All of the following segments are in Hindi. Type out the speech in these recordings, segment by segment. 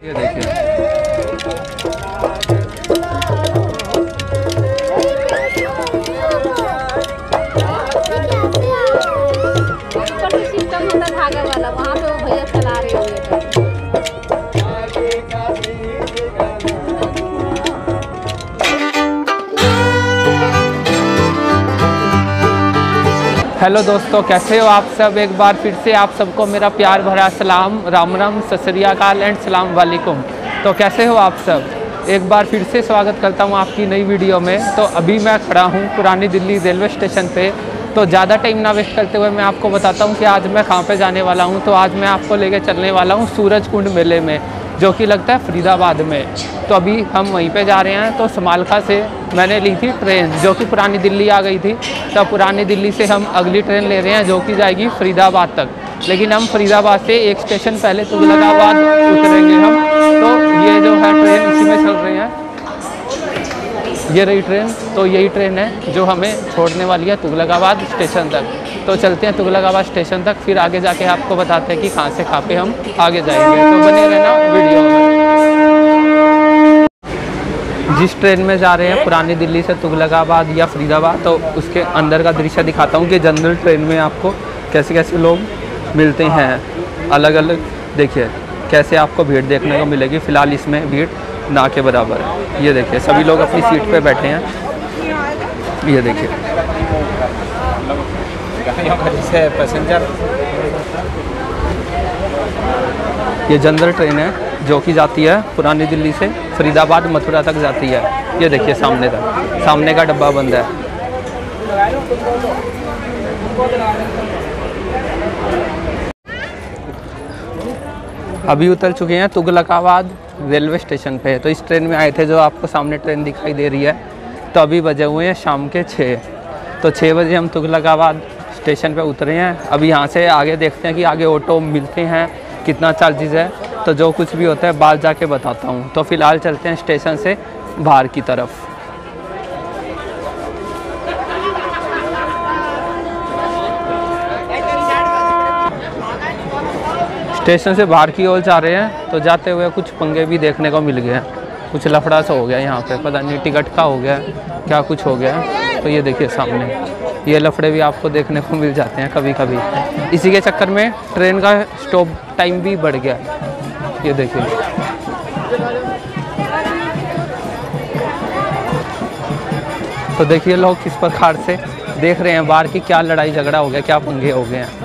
ये देखिए धागा वाला वहाँ पे वो भैया चला रहे हैं। हेलो दोस्तों, कैसे हो आप सब। एक बार फिर से आप सबको मेरा प्यार भरा सलाम, राम राम, सत श्री अकाल एंड सलाम वालेकुम। तो कैसे हो आप सब। एक बार फिर से स्वागत करता हूं आपकी नई वीडियो में। तो अभी मैं खड़ा हूं पुरानी दिल्ली रेलवे स्टेशन पे। तो ज़्यादा टाइम ना वेस्ट करते हुए मैं आपको बताता हूं कि आज मैं कहां पे जाने वाला हूं। तो आज मैं आपको लेके चलने वाला हूं सूरज कुंड मेले में, जो कि लगता है फरीदाबाद में। तो अभी हम वहीं पे जा रहे हैं। तो समालखा से मैंने ली थी ट्रेन, जो कि पुरानी दिल्ली आ गई थी। तो पुरानी दिल्ली से हम अगली ट्रेन ले रहे हैं, जो कि जाएगी फरीदाबाद तक। लेकिन हम फरीदाबाद से एक स्टेशन पहले तुगलकाबाद उतरेंगे हम। तो ये जो है ट्रेन इसी में चल रही है, ये रही ट्रेन। तो यही ट्रेन है जो हमें छोड़ने वाली है तुगलकाबाद स्टेशन तक। तो चलते हैं तुगलकाबाद स्टेशन तक, फिर आगे जाके आपको बताते हैं कि कहाँ से कहाँ पे हम आगे जाएंगे। तो बने रहना वीडियो में। जिस ट्रेन में जा रहे हैं पुरानी दिल्ली से तुगलकाबाद या फरीदाबाद, तो उसके अंदर का दृश्य दिखाता हूँ कि जनरल ट्रेन में आपको कैसे कैसे लोग मिलते हैं अलग अलग। देखिए कैसे आपको भीड़ देखने को मिलेगी। फ़िलहाल इसमें भीड़ ना के बराबर है। ये देखिए सभी लोग अपनी सीट पे बैठे हैं। ये देखिए पैसेंजर, ये जनरल ट्रेन है जो कि जाती है पुरानी दिल्ली से फरीदाबाद मथुरा तक जाती है। ये देखिए सामने तक, सामने का डब्बा बंद है। अभी उतर चुके हैं तुगलकाबाद रेलवे स्टेशन पे। तो इस ट्रेन में आए थे, जो आपको सामने ट्रेन दिखाई दे रही है। तो अभी बजे हुए हैं शाम के 6। तो 6 बजे हम तुगलकाबाद स्टेशन पे उतरे हैं। अभी यहाँ से आगे देखते हैं कि आगे ऑटो मिलते हैं, कितना चार्जेस है। तो जो कुछ भी होता है बाहर जाके बताता हूँ। तो फ़िलहाल चलते हैं स्टेशन से बाहर की तरफ। स्टेशन से बाहर की ओर जा रहे हैं। तो जाते हुए कुछ पंगे भी देखने को मिल गए हैं। कुछ लफड़ा सा हो गया यहाँ पे, पता नहीं टिकट का हो गया क्या कुछ हो गया। तो ये देखिए सामने ये लफड़े भी आपको देखने को मिल जाते हैं कभी कभी। इसी के चक्कर में ट्रेन का स्टॉप टाइम भी बढ़ गया। ये देखिए तो देखिए लोग किस प्रकार से देख रहे हैं बाहर की क्या लड़ाई झगड़ा हो गया, क्या पंगे हो गए हैं।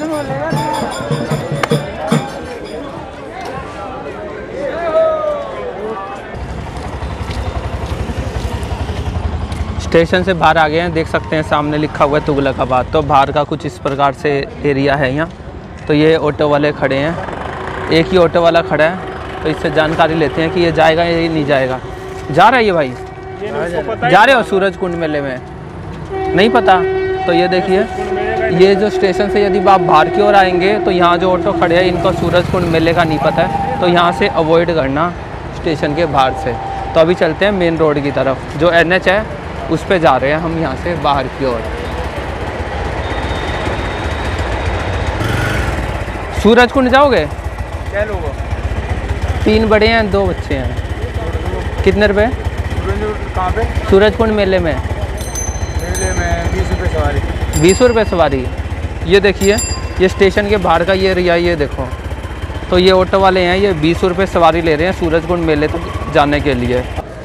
स्टेशन से बाहर आ गए हैं, देख सकते हैं सामने लिखा हुआ है तुगलकाबाद। तो बाहर का कुछ इस प्रकार से एरिया है यहाँ। तो ये ऑटो वाले खड़े हैं, एक ही ऑटो वाला खड़ा है। तो इससे जानकारी लेते हैं कि ये जाएगा या नहीं जाएगा। जा रहा है ये भाई, जा रहे हो सूरज कुंड मेले में? नहीं पता। तो ये देखिए, ये जो स्टेशन से यदि आप बाहर की ओर आएंगे तो यहाँ जो ऑटो खड़े हैं इनको सूरज कुंड मेले का नहीं पता है। तो यहाँ से अवॉइड करना स्टेशन के बाहर से। तो अभी चलते हैं मेन रोड की तरफ, जो NH है उस पे जा रहे हैं हम यहाँ से बाहर की ओर। सूरज कुंड जाओगे? क्या लोग? 3 बड़े हैं, 2 बच्चे हैं। कितने रुपए? कहाँ पे? सूरज कुंड मेले में 20 रुपये सवारी। 20 रुपये सवारी। ये देखिए ये स्टेशन के बाहर का ये एरिया, ये देखो। तो ये ऑटो वाले हैं, ये 20 रुपये सवारी ले रहे हैं सूरज कुंड मेले तक जाने के लिए।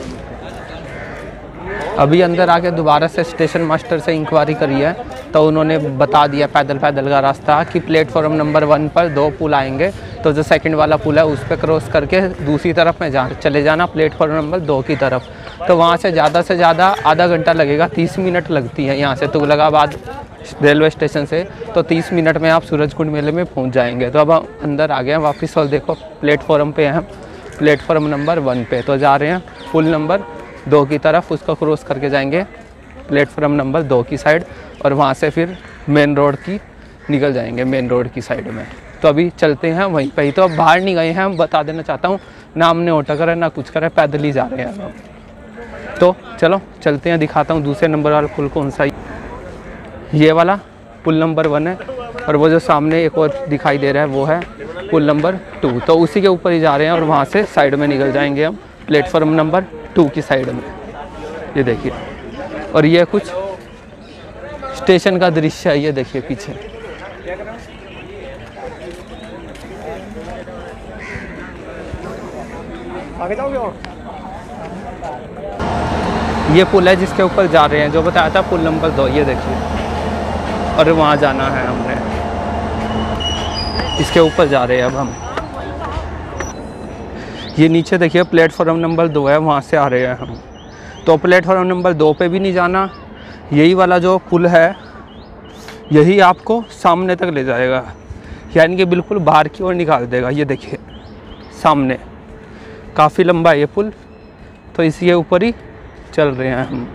अभी अंदर आके दोबारा से स्टेशन मास्टर से इंक्वायरी करी है। तो उन्होंने बता दिया पैदल का रास्ता कि प्लेटफॉर्म नंबर 1 पर 2 पुल आएंगे। तो जो सेकंड वाला पुल है उस पर क्रॉस करके दूसरी तरफ में चले जाना प्लेटफॉर्म नंबर 2 की तरफ। तो वहाँ से ज़्यादा आधा घंटा लगेगा, 30 मिनट लगती है यहाँ से तुगलकाबाद रेलवे स्टेशन से। तो 30 मिनट में आप सूरज कुंड मेले में पहुँच जाएंगे। तो अब हम अंदर आ गए हैं वापस, और देखो प्लेटफॉर्म पे हैं, प्लेटफॉर्म नंबर 1 पे। तो जा रहे हैं पुल नंबर 2 की तरफ, उसको क्रॉस करके जाएंगे प्लेटफॉर्म नंबर 2 की साइड, और वहाँ से फिर मेन रोड की निकल जाएंगे, मेन रोड की साइड में। तो अभी चलते हैं वहीं पे ही। तो अब बाहर नहीं गए हैं, हम बता देना चाहता हूँ, ना हमने ऑटो करा ना कुछ करा, पैदल ही जा रहे हैं हम। तो चलो चलते हैं, दिखाता हूँ दूसरे नंबर वाला पुल कौन सा। ये वाला पुल नंबर 1 है, और वो जो सामने एक और दिखाई दे रहा है वो है पुल नंबर 2। तो उसी के ऊपर ही जा रहे हैं और वहाँ से साइड में निकल जाएंगे हम प्लेटफॉर्म नंबर 2 की साइड में। ये देखिए, और ये कुछ स्टेशन का दृश्य है, ये देखिए पीछे। आगे जाओगे और ये पुल है जिसके ऊपर जा रहे हैं, जो बताया था पुल नंबर 2। ये देखिए, और वहाँ जाना है हमने, इसके ऊपर जा रहे हैं अब हम। ये नीचे देखिए प्लेटफॉर्म नंबर 2 है, वहाँ से आ रहे हैं हम। तो प्लेटफॉर्म नंबर 2 पे भी नहीं जाना, यही वाला जो पुल है यही आपको सामने तक ले जाएगा, यानी कि बिल्कुल बाहर की ओर निकाल देगा। ये देखिए सामने काफ़ी लंबा है ये पुल, तो इसी के ऊपर ही चल रहे हैं हम।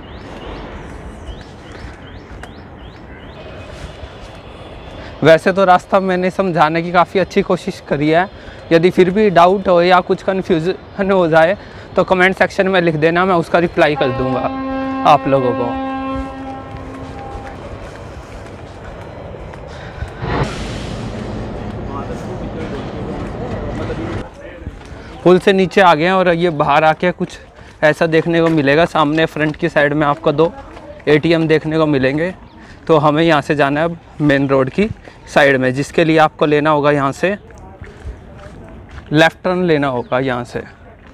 वैसे तो रास्ता मैंने समझाने की काफ़ी अच्छी कोशिश करी है, यदि फिर भी डाउट हो या कुछ कन्फ्यूजन हो जाए तो कमेंट सेक्शन में लिख देना, मैं उसका रिप्लाई कर दूंगा आप लोगों को। पुल से नीचे आ गए हैं और ये बाहर आके कुछ ऐसा देखने को मिलेगा। सामने फ्रंट की साइड में आपको 2 ATM देखने को मिलेंगे। तो हमें यहाँ से जाना है अब मेन रोड की साइड में, जिसके लिए आपको लेना होगा यहाँ से लेफ़्ट टर्न लेना होगा। यहाँ से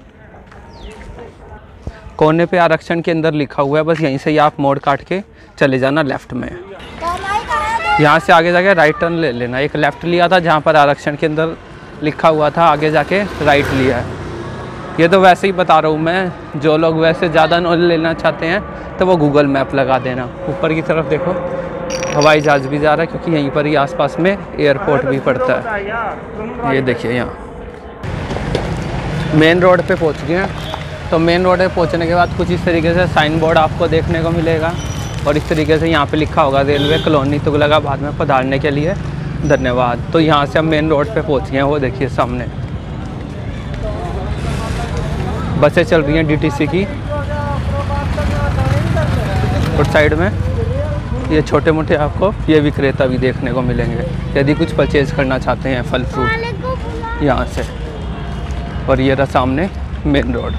कोने पे आरक्षण के अंदर लिखा हुआ है, बस यहीं से ही आप मोड़ काट के चले जाना लेफ़्ट में। यहाँ से आगे जाके राइट टर्न ले लेना। एक लेफ़्ट लिया था जहाँ पर आरक्षण के अंदर लिखा हुआ था, आगे जाके राइट लिया है। ये तो वैसे ही बता रहा हूँ मैं, जो लोग वैसे ज़्यादा नॉलेज लेना चाहते हैं तो वो गूगल मैप लगा देना। ऊपर की तरफ देखो हवाई जहाज़ भी जा रहा है, क्योंकि यहीं पर ही आसपास में एयरपोर्ट भी पड़ता है। ये देखिए यहाँ मेन रोड पे पहुँच गए हैं। तो मेन रोड पे पहुँचने के बाद कुछ इस तरीके से साइन बोर्ड आपको देखने को मिलेगा, और इस तरीके से यहाँ पे लिखा होगा रेलवे कॉलोनी तुगलकाबाद में पधारने के लिए धन्यवाद। तो यहाँ से हम मेन रोड पे पहुँच गए हैं। वो देखिए सामने बसें चल रही हैं DTC की, और साइड में ये छोटे मोटे आपको ये विक्रेता भी देखने को मिलेंगे यदि कुछ परचेज़ करना चाहते हैं फल फ्रूट यहाँ से। और ये रहा सामने main road.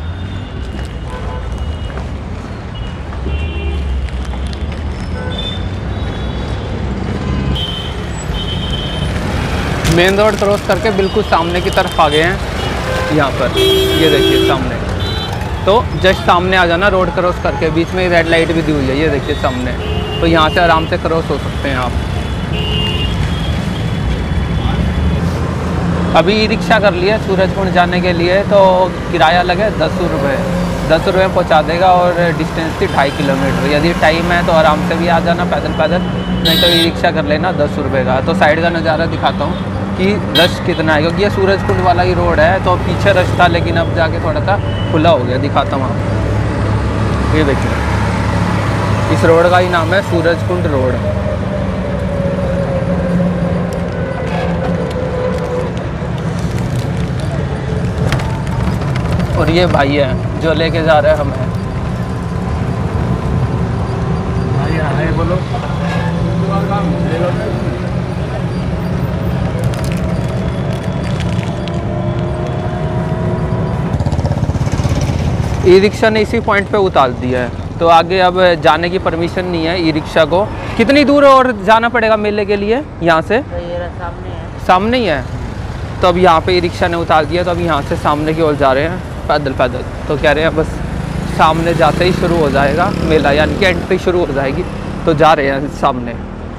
Main road cross करके बिल्कुल सामने की तरफ आ गए हैं। यहाँ पर ये देखिए सामने, तो जस्ट सामने आ जाना रोड क्रॉस करके। बीच में रेड लाइट भी दी हुई है, ये देखिए सामने। तो यहाँ से आराम से क्रॉस हो सकते हैं आप। अभी ई-रिक्शा कर लिया सूरजकुंड जाने के लिए, तो किराया लगे 10 रुपये। 10 रुपये पहुँचा देगा, और डिस्टेंस थी 2.5 किलोमीटर। यदि टाइम है तो आराम से भी आ जाना पैदल पैदल, नहीं तो ई-रिक्शा कर लेना 10 रुपये का। तो साइड का नज़ारा दिखाता हूँ कि रश कितना है, क्योंकि ये सूरजकुंड वाला ही रोड है। तो पीछे रश था, लेकिन अब जाके थोड़ा सा खुला हो गया। दिखाता हूँ आपको, ये देखिए इस रोड का ही नाम है सूरजकुंड रोड। और ये भाई है जो लेके जा रहे हैं हमें। भाई बोलो। ई-रिक्शा ने इसी पॉइंट पे उतार दिया है, तो आगे अब जाने की परमिशन नहीं है ई-रिक्शा को। कितनी दूर और जाना पड़ेगा मेले के लिए यहाँ से? तो ये सामने है। सामने ही है। तो अब यहाँ पे ई-रिक्शा ने उतार दिया, तो अब यहाँ से सामने की ओर जा रहे हैं पैदल पैदल। तो कह रहे हैं बस सामने जाते ही शुरू हो जाएगा मेला, यानी कि एंट्री शुरू हो जाएगी। तो जा रहे हैं सामने।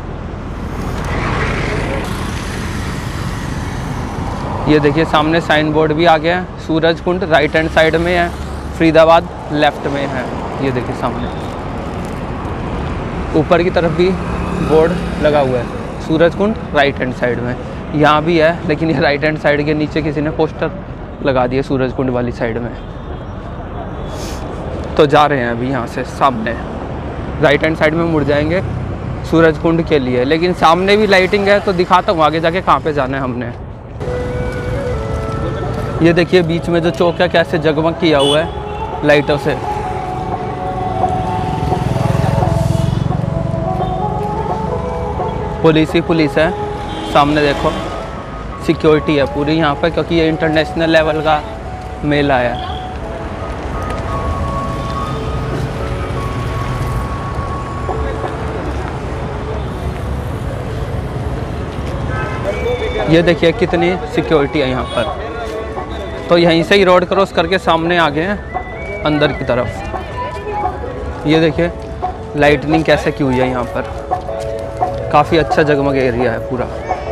ये देखिए सामने साइन बोर्ड भी आ गया है। सूरजकुंड राइट हैंड साइड में है, फरीदाबाद लेफ़्ट में है। ये देखिए सामने ऊपर की तरफ भी बोर्ड लगा हुआ है, सूरजकुंड राइट हैंड साइड में। यहाँ भी है, लेकिन ये राइट हैंड साइड के नीचे किसी ने पोस्टर लगा दिया सूरजकुंड वाली साइड में। तो जा रहे हैं अभी यहाँ से सामने राइट हैंड साइड में मुड़ जाएंगे सूरजकुंड के लिए। लेकिन सामने भी लाइटिंग है, तो दिखाता हूँ आगे जाके कहाँ पे जाना है हमने। ये देखिए बीच में जो चौक है कैसे जगमग किया हुआ है लाइटों से। पुलिस ही पुलिस है, सामने देखो सिक्योरिटी है पूरी यहाँ पर, क्योंकि ये इंटरनेशनल लेवल का मेला है। ये देखिए कितनी सिक्योरिटी है यहाँ पर। तो यहीं से ही रोड क्रॉस करके सामने आ गए हैं अंदर की तरफ। ये देखिए लाइटनिंग कैसे की हुई है यहाँ पर, काफ़ी अच्छा जगमग एरिया है पूरा।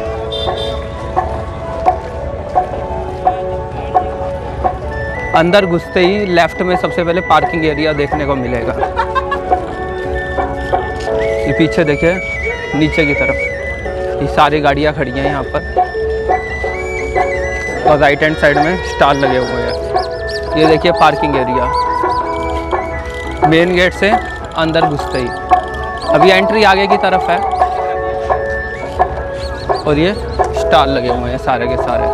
अंदर घुसते ही लेफ्ट में सबसे पहले पार्किंग एरिया देखने को मिलेगा। ये पीछे देखिए नीचे की तरफ ये सारी गाड़ियाँ खड़ी हैं यहाँ पर, और राइट हैंड साइड में स्टॉल लगे हुए हैं। ये देखिए पार्किंग एरिया, मेन गेट से अंदर घुसते ही। अभी एंट्री आगे की तरफ है, और ये स्टॉल लगे हुए हैं सारे के सारे।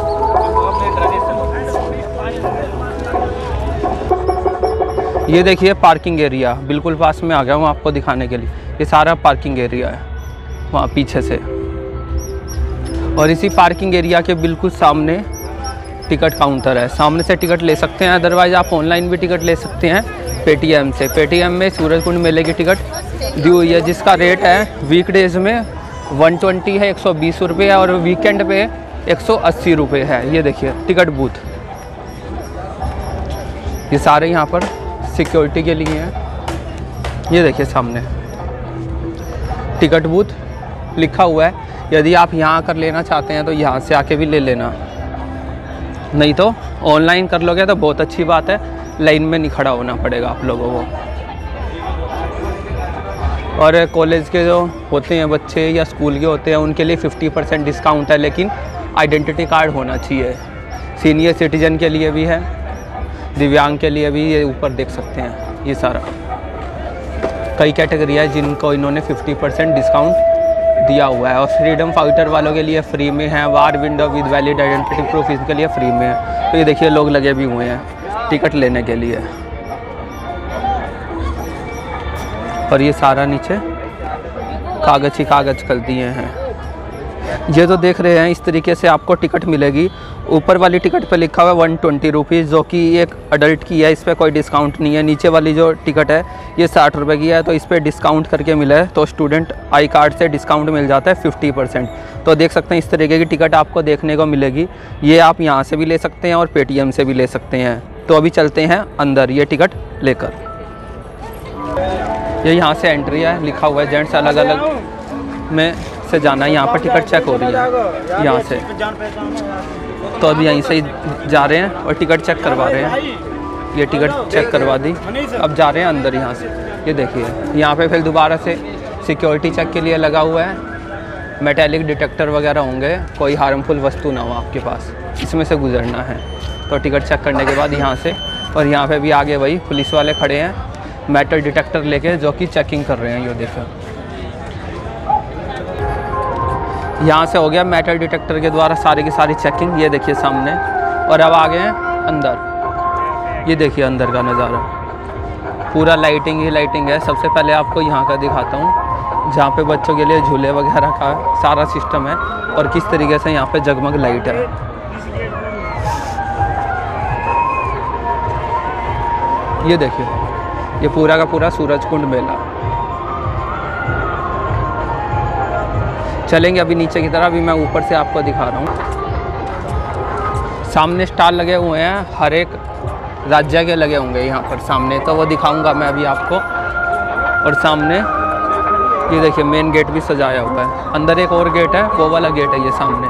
ये देखिए पार्किंग एरिया, बिल्कुल पास में आ गया हूँ आपको दिखाने के लिए। ये सारा पार्किंग एरिया है वहाँ पीछे से, और इसी पार्किंग एरिया के बिल्कुल सामने टिकट काउंटर है। सामने से टिकट ले सकते हैं, अदरवाइज़ आप ऑनलाइन भी टिकट ले सकते हैं पेटीएम से। पेटीएम में सूरजकुंड मेले की टिकट दी हुई है, जिसका रेट है वीकडेज़ में 120 है, 120 रुपये है, और वीकेंड पे 180 रुपये है। ये देखिए टिकट बूथ, ये सारे यहाँ पर सिक्योरिटी के लिए हैं। ये देखिए सामने टिकट बूथ लिखा हुआ है। यदि आप यहाँ आकर लेना चाहते हैं तो यहाँ से आके भी ले लेना, नहीं तो ऑनलाइन कर लोगे तो बहुत अच्छी बात है, लाइन में नहीं खड़ा होना पड़ेगा आप लोगों को। और कॉलेज के जो होते हैं बच्चे या स्कूल के होते हैं उनके लिए 50% डिस्काउंट है, लेकिन आइडेंटिटी कार्ड होना चाहिए। सीनियर सिटीजन के लिए भी है, दिव्यांग के लिए भी। ये ऊपर देख सकते हैं ये सारा कई कैटेगरी है जिनको इन्होंने 50% डिस्काउंट दिया हुआ है। और फ्रीडम फाइटर वालों के लिए फ्री में है, war widow with valid identity proof इसके लिए फ्री में है। तो ये देखिए लोग लगे भी हुए हैं टिकट लेने के लिए। और ये सारा नीचे कागज़ ही कागज़ कर दिए हैं। ये तो देख रहे हैं इस तरीके से आपको टिकट मिलेगी। ऊपर वाली टिकट पे लिखा हुआ है 120 रुपीज़, जो कि एक अडल्ट की है, इस पर कोई डिस्काउंट नहीं है। नीचे वाली जो टिकट है ये 60 रुपये की है, तो इस पर डिस्काउंट करके मिला है, तो स्टूडेंट आई कार्ड से डिस्काउंट मिल जाता है 50%। तो देख सकते हैं इस तरीके की टिकट आपको देखने को मिलेगी। ये आप यहाँ से भी ले सकते हैं और पेटीएम से भी ले सकते हैं। तो अभी चलते हैं अंदर ये टिकट लेकर। ये यहाँ से एंट्री है, लिखा हुआ है जेंट्स अलग अलग में से जाना है। यहाँ पर टिकट चेक हो रही है यहाँ से, तो अभी यहीं से ही जा रहे हैं और टिकट चेक करवा रहे हैं। ये टिकट चेक करवा दी, अब जा रहे हैं अंदर यहाँ से। ये देखिए यहाँ पे फिर दोबारा से सिक्योरिटी चेक के लिए लगा हुआ है। मेटेलिक डिटेक्टर वगैरह होंगे, कोई हार्मफुल वस्तु ना हो आपके पास, इसमें से गुजरना है। तो टिकट चेक करने के बाद यहाँ से, और यहाँ पे भी आगे वही पुलिस वाले खड़े हैं मेटल डिटेक्टर लेके, जो कि चेकिंग कर रहे हैं। ये देखो यहाँ से हो गया मेटल डिटेक्टर के द्वारा सारी की सारी चेकिंग। ये देखिए सामने, और अब आ गए हैं अंदर। ये देखिए अंदर का नज़ारा, पूरा लाइटिंग ही लाइटिंग है। सबसे पहले आपको यहाँ का दिखाता हूँ, जहाँ पे बच्चों के लिए झूले वगैरह का सारा सिस्टम है, और किस तरीके से यहाँ पे जगमग लाइट है। ये देखिए ये पूरा का पूरा सूरजकुंड मेला। चलेंगे अभी नीचे की तरफ, अभी मैं ऊपर से आपको दिखा रहा हूँ। सामने स्टॉल लगे हुए हैं, हर एक राज्य के लगे होंगे यहाँ पर सामने, तो वो दिखाऊंगा मैं अभी आपको। और सामने ये देखिए मेन गेट भी सजाया हुआ है। अंदर एक और गेट है, वो वाला गेट है ये सामने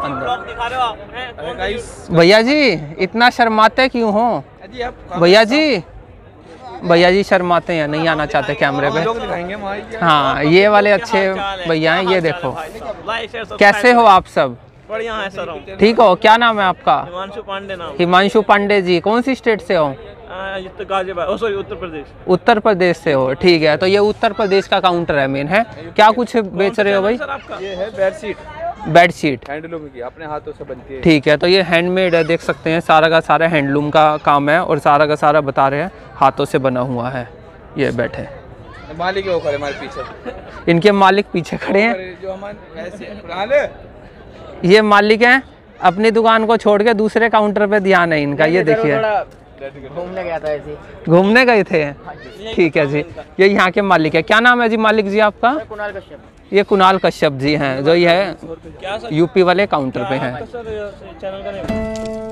अंदर। भैया जी इतना शर्माते क्यों हो? भैया जी शर्माते हैं, नहीं आना चाहते कैमरे पे। हाँ ये वाले अच्छे भैया हैं। ये देखो कैसे हो आप सब? बढ़िया है सर। ठीक हो? क्या नाम है आपका? हिमांशु पांडे नाम। हिमांशु पांडे जी, कौन सी स्टेट से हो? उत्तर प्रदेश। उत्तर प्रदेश से हो, ठीक है। तो ये उत्तर प्रदेश का काउंटर है मेन है। क्या कुछ बेच रहे हो भाई? ये है बेडशीट। बेडशीट हैंडलूम की, अपने हाथों से बनती है। ठीक है, तो ये हैंडमेड है, देख सकते हैं सारा का सारा हैंडलूम का काम है, और सारा का सारा बता रहे हैं हाथों से बना हुआ है। ये बैठे मालिक वो खड़े हमारे पीछे, इनके मालिक पीछे खड़े हैं। जो हमारे ये मालिक हैं अपनी दुकान को छोड़ के दूसरे काउंटर पे ध्यान है इनका। ये देखिए घूमने गया था ऐसे। घूमने गए थे। ठीक है जी, ये यहाँ के मालिक है। क्या नाम है जी मालिक जी आपका? कुणाल कश्यप। ये कुणाल कश्यप जी हैं, जो ये है यूपी वाले काउंटर पे हैं। सर चैनल का नेम